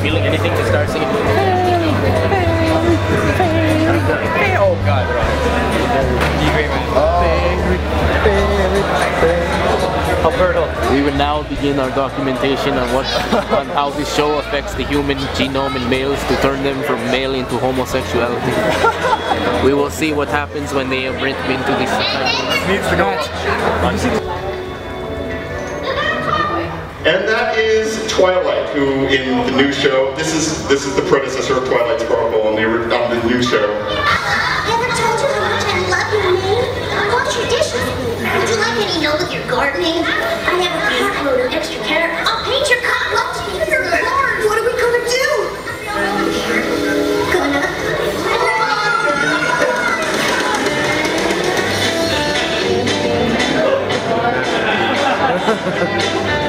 feeling anything to start singing? Oh God, Alberto. We will now begin our documentation on on how this show affects the human genome in males to turn them from male into homosexuality. We will see what happens when they imprint into this society. Needs to go up. And that is Twilight, who in the new show, this is the predecessor of Twilight Sparkle on the new show. Ever told you how much I love you, May? Wash your dishes. Would you like any help with your gardening? I have a cartload of extra carrots. I'll paint your cotton lots of your lawn. What are we gonna do? Gonna.